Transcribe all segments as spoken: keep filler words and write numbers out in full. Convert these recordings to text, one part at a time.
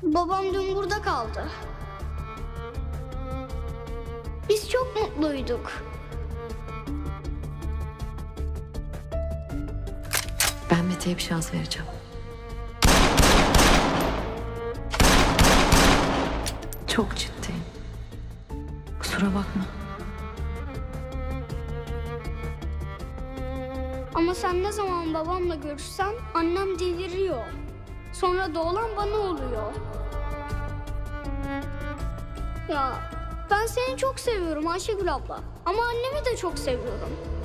Babam dün burada kaldı. Biz çok mutluyduk. Ben Mete'ye bir şans vereceğim. Çok ciddiyim. Kusura bakma. Ama sen ne zaman babamla görüşsen annem deliriyor. Sonra da olan bana oluyor. Ya ben seni çok seviyorum Ayşegül abla. Ama annemi de çok seviyorum.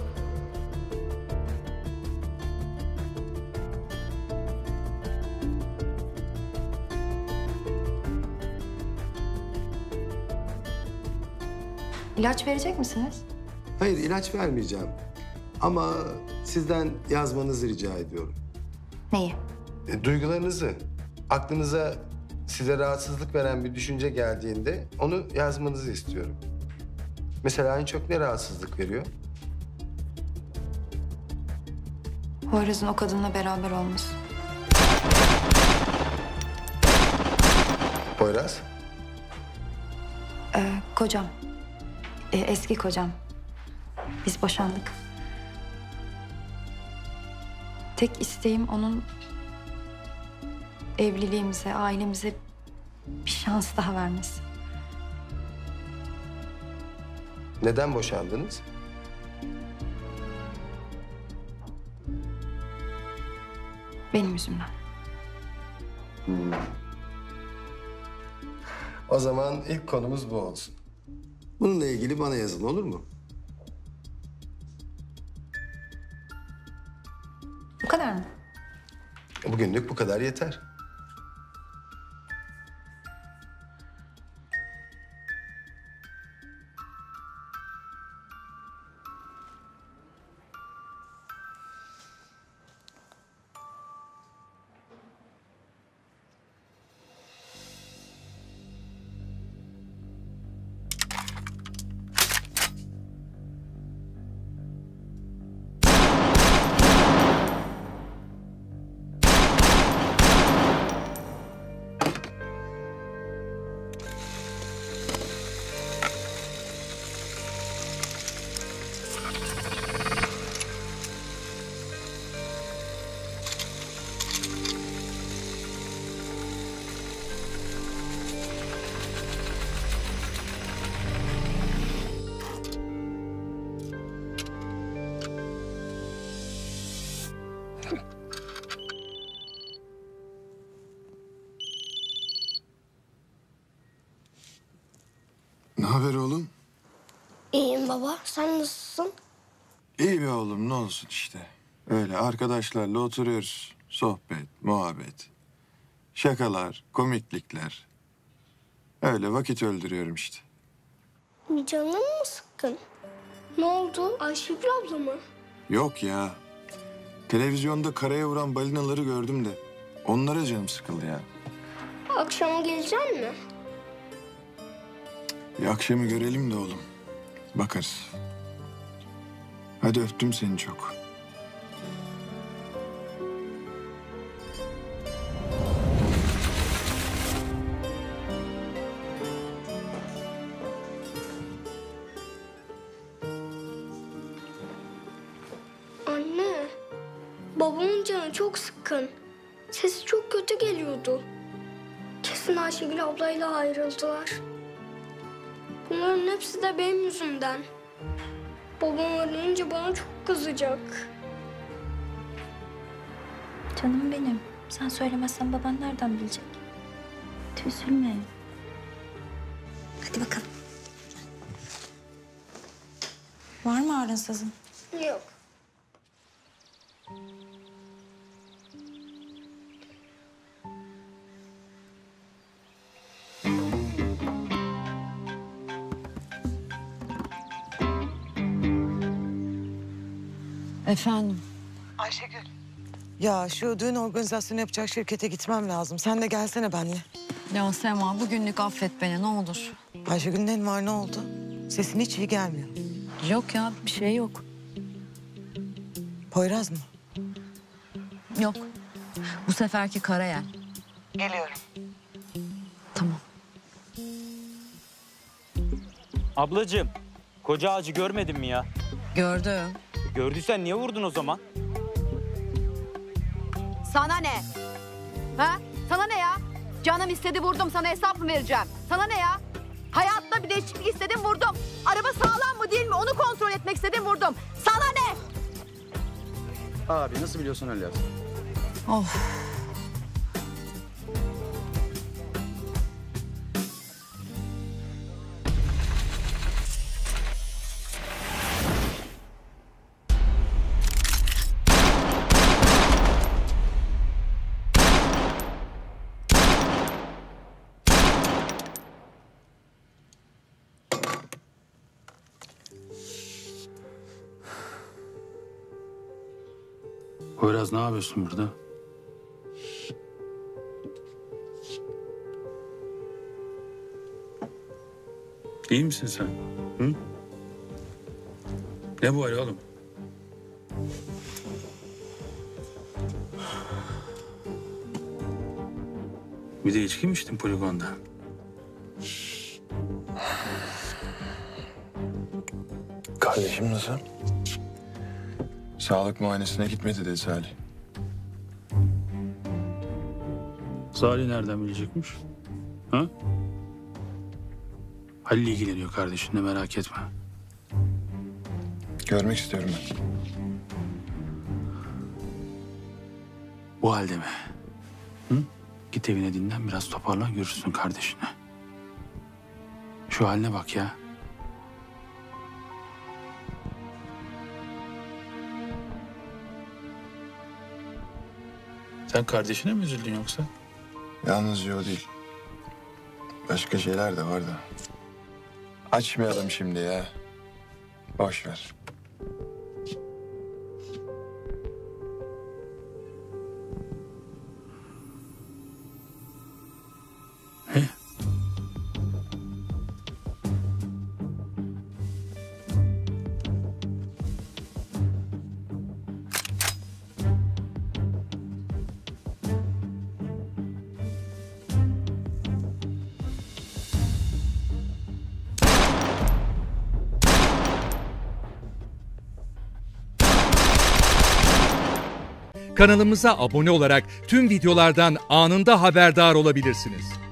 İlaç verecek misiniz? Hayır, ilaç vermeyeceğim. Ama sizden yazmanızı rica ediyorum. Neyi? E, duygularınızı, aklınıza size rahatsızlık veren bir düşünce geldiğinde onu yazmanızı istiyorum. Mesela en çok ne rahatsızlık veriyor? Poyraz'ın o kadınla beraber olması. Poyraz? Ee, kocam. Ee, eski kocam. Biz boşandık. Tek isteğim onun evliliğimize, ailemize bir şans daha vermesi. Neden boşandınız? Benim yüzümden. O zaman ilk konumuz bu olsun. Bununla ilgili bana yazın, olur mu? Bu kadar mı? Bugünlük bu kadar yeter. Ne haber oğlum? İyiyim baba. Sen nasılsın? İyi be oğlum, ne olsun işte. Öyle arkadaşlarla oturuyoruz. Sohbet, muhabbet, şakalar, komiklikler. Öyle vakit öldürüyorum işte. Canın mı sıkkın? Ne oldu? Ayşegül abla mı? Yok ya. Televizyonda karaya vuran balinaları gördüm de onlara canım sıkıldı ya. Akşam gelecek mi? Bir akşamı görelim de oğlum. Bakarız. Hadi öptüm seni çok. Anne, babamın canı çok sıkkın. Sesi çok kötü geliyordu. Kesin Ayşegül ablayla ayrıldılar. Bunların hepsi de benim yüzümden. Babam öğrenince bana çok kızacak. Canım benim. Sen söylemezsen baban nereden bilecek? Üzülme. Hadi bakalım. Var mı ağrın sızın? Yok. Efendim? Ayşegül. Ya şu düğün organizasyonu yapacak şirkete gitmem lazım. Sen de gelsene benimle. Ya Sema bugünlük affet beni ne olur. Ayşegül'ün neyin var, ne oldu? Sesin hiç iyi gelmiyor. Yok ya bir şey yok. Poyraz mı? Yok. Bu seferki Karayel. Geliyorum. Ablacığım, koca ağacı görmedin mi ya? Gördüm. Gördüysen niye vurdun o zaman? Sana ne? Ha? Sana ne ya? Canım istedi vurdum, sana hesap mı vereceğim? Sana ne ya? Hayatta bir değişiklik istedim vurdum. Araba sağlam mı değil mi onu kontrol etmek istedim vurdum. Sana ne? Abi nasıl biliyorsun öyle yaz. Of. Poyraz ne yapıyorsun burada? İyi misin sen? Hı? Ne bu hali oğlum? Bir de içki mi içtin poligonda? Kardeşim nasıl? Sağlık muayenesine gitmedi dedi Salih. Salih nereden bilecekmiş? Ha? Halil ilgileniyor kardeşinle, merak etme. Görmek istiyorum ben. Bu halde mi? Hı? Git evine dinlen, biraz toparlan, görürsün kardeşini. Şu haline bak ya. Sen kardeşine mi üzüldün yoksa? Yalnızca o değil. Başka şeyler de var da. Açmayalım şimdi ya. Boş ver. He? Kanalımıza abone olarak tüm videolardan anında haberdar olabilirsiniz.